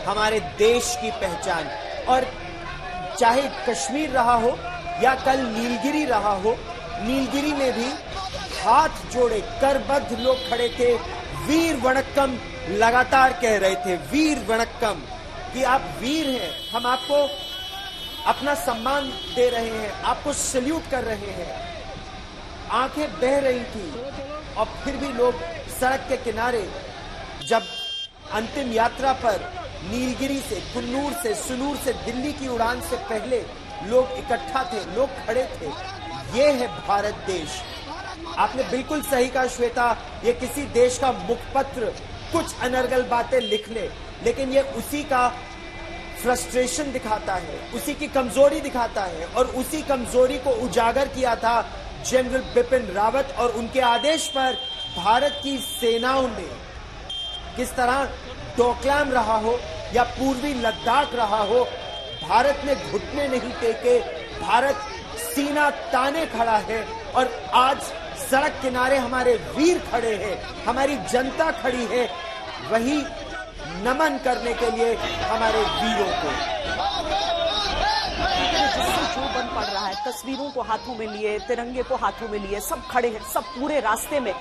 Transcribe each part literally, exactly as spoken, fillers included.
हमारे देश की पहचान। और चाहे कश्मीर रहा हो या कल नीलगिरी रहा हो, नीलगिरी में भी हाथ जोड़े करबद्ध लोग खड़े थे, वीर वणक्कम लगातार कह रहे थे, वीर वणक्कम, कि आप वीर हैं, हम आपको अपना सम्मान दे रहे हैं, आपको सल्यूट कर रहे हैं। आंखें बह रही थी और फिर भी लोग सड़क के किनारे, जब अंतिम यात्रा पर नीलगिरी से, कुन्नूर से, सुनूर से दिल्ली की उड़ान से पहले लोग इकट्ठा थे, लोग खड़े थे। ये है भारत देश। आपने बिल्कुल सही कहा श्वेता, ये किसी देश का मुखपत्र कुछ अनर्गल बातें लिख ले, लेकिन ये उसी का फ्रस्ट्रेशन दिखाता है, उसी की कमजोरी दिखाता है। और उसी कमजोरी को उजागर किया था जनरल बिपिन रावत, और उनके आदेश पर भारत की सेनाओं ने किस तरह डोकलाम रहा हो या पूर्वी लद्दाख रहा हो, भारत ने घुटने नहीं टेके, भारत सीना ताने खड़ा है। और आज सड़क किनारे हमारे वीर खड़े हैं, हमारी जनता खड़ी है, वही नमन करने के लिए हमारे वीरों को। जिससे जो बन पड़ रहा है, तस्वीरों को हाथों में लिए, तिरंगे को हाथों में लिए, सब खड़े हैं, सब पूरे रास्ते में।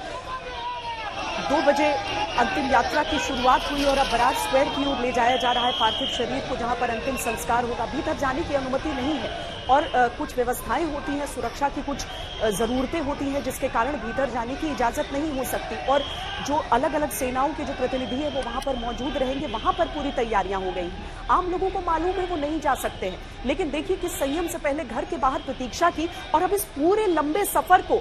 दो बजे अंतिम यात्रा की शुरुआत हुई और अब बराज स्क्वायर की ओर ले जाया जा रहा है पार्थिव शरीर को, जहां पर अंतिम संस्कार होगा। भीतर जाने की अनुमति नहीं है और आ, कुछ व्यवस्थाएं होती हैं, सुरक्षा की कुछ जरूरतें होती हैं, जिसके कारण भीतर जाने की इजाजत नहीं हो सकती। और जो अलग अलग सेनाओं के जो प्रतिनिधि है वो वहां पर मौजूद रहेंगे, वहां पर पूरी तैयारियां हो गई। आम लोगों को मालूम है वो नहीं जा सकते हैं, लेकिन देखिए किस संयम से पहले घर के बाहर प्रतीक्षा की, और अब इस पूरे लंबे सफर को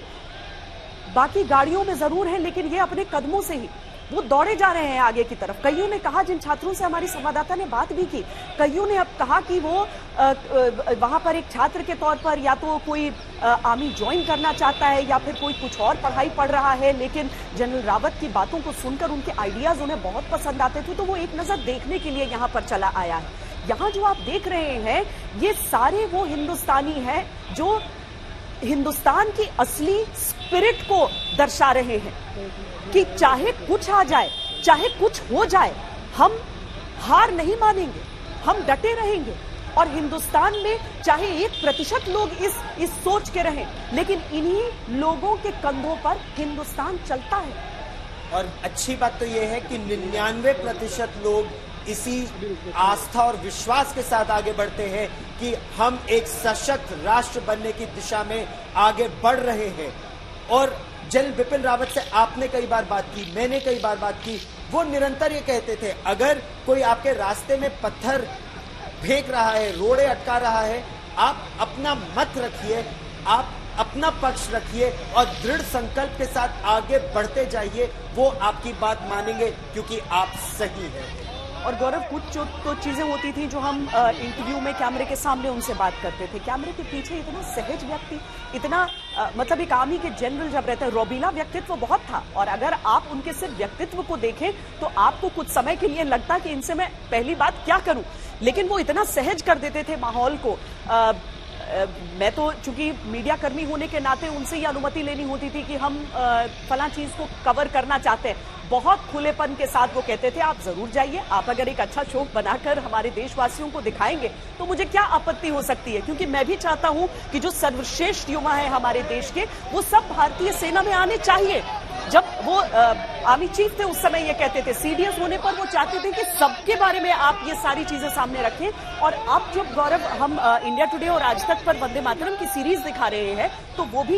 बाकी गाड़ियों में जरूर है, लेकिन ये अपने कदमों से ही वो दौड़े जा रहे हैं आगे की तरफ। कईयों ने कहा, जिन छात्रों से हमारी संवाददाता ने बात भी की, कईयों ने अब कहा कि वो आ, वहां पर एक छात्र के तौर पर या तो कोई आर्मी ज्वाइन करना चाहता है या फिर कोई कुछ और पढ़ाई पढ़ रहा है, लेकिन जनरल रावत की बातों को सुनकर उनके आइडियाज उन्हें बहुत पसंद आते थे, तो वो एक नजर देखने के लिए यहाँ पर चला आया है। यहाँ जो आप देख रहे हैं ये सारे वो हिंदुस्तानी हैं जो हिंदुस्तान की असली स्पिरिट को दर्शा रहे हैं कि चाहे कुछ आ जाए, चाहे कुछ हो जाए, हम हार नहीं मानेंगे, हम डटे रहेंगे। और हिंदुस्तान में चाहे एक प्रतिशत लोग इस इस सोच के रहें, लेकिन इन्हीं लोगों के कंधों पर हिंदुस्तान चलता है। और अच्छी बात तो यह है कि निन्यानवे प्रतिशत लोग इसी आस्था और विश्वास के साथ आगे बढ़ते हैं कि हम एक सशक्त राष्ट्र बनने की दिशा में आगे बढ़ रहे हैं। और जनरल बिपिन रावत से आपने कई बार बात की, मैंने कई बार बात की, वो निरंतर ये कहते थे, अगर कोई आपके रास्ते में पत्थर फेंक रहा है, रोड़े अटका रहा है, आप अपना मत रखिए, आप अपना पक्ष रखिए और दृढ़ संकल्प के साथ आगे बढ़ते जाइए, वो आपकी बात मानेंगे क्योंकि आप सही हैं। और गौरव, कुछ जो तो चीजें होती थी जो हम आ, इंटरव्यू में कैमरे के सामने उनसे बात करते थे, कैमरे के पीछे इतना सहज व्यक्ति, इतना आ, मतलब एक आर्मी के जनरल जब रहते हैं, रोबीला व्यक्तित्व बहुत था। और अगर आप उनके सिर्फ व्यक्तित्व को देखें तो आपको कुछ समय के लिए लगता कि इनसे मैं पहली बात क्या करूं, लेकिन वो इतना सहज कर देते थे माहौल को। आ, आ, मैं तो चूंकि मीडिया कर्मी होने के नाते उनसे ये अनुमति लेनी होती थी कि हम फला चीज को कवर करना चाहते हैं, बहुत खुलेपन के साथ वो कहते थे आप जरूर जाइए, आप अगर एक अच्छा शो बनाकर हमारे देशवासियों को दिखाएंगे तो मुझे क्या आपत्ति हो सकती है, क्योंकि मैं भी चाहता हूं कि जो सर्वश्रेष्ठ युवा है हमारे देश के, वो सब भारतीय सेना में आने चाहिए। जब वो आर्मी चीफ थे उस समय ये कहते थे, सीडीएस होने पर वो चाहते थे कि सबके बारे में आप ये सारी चीजें सामने रखें। और अब जब गौरव हम आ, इंडिया टुडे और आज तक पर वंदे मातरम की सीरीज दिखा रहे हैं, तो वो भी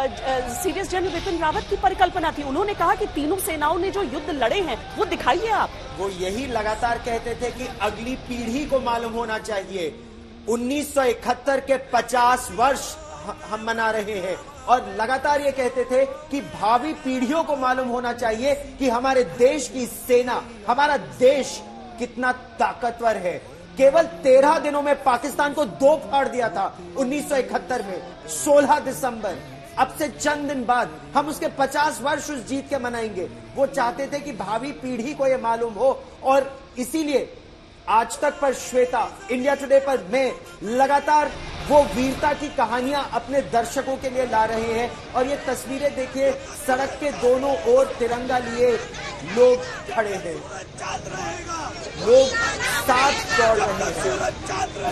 सीडीएस जनरल बिपिन रावत की परिकल्पना थी। उन्होंने कहा कि तीनों सेनाओं ने जो युद्ध लड़े हैं वो दिखाइए आप। वो यही लगातार कहते थे कि अगली पीढ़ी को मालूम होना चाहिए। उन्नीस सौ इकहत्तर के पचास वर्ष हम मना रहे हैं और लगातार ये कहते थे कि भावी पीढ़ियों को मालूम होना चाहिए कि हमारे देश की सेना, हमारा देश कितना ताकतवर है। केवल तेरह दिनों में पाकिस्तान को दो फाड़ दिया था उन्नीस सौ इकहत्तर में, सोलह दिसंबर। अब से चंद दिन बाद हम उसके पचास वर्ष उस जीत के मनाएंगे। वो चाहते थे कि भावी पीढ़ी को यह मालूम हो, और इसीलिए आज तक पर श्वेता, इंडिया टुडे पर मैं लगातार वो वीरता की कहानियां अपने दर्शकों के लिए ला रहे हैं। और ये तस्वीरें देखिए, सड़क के दोनों ओर तिरंगा लिए लोग खड़े हैं, लोग साथ दौड़ रहे हैं।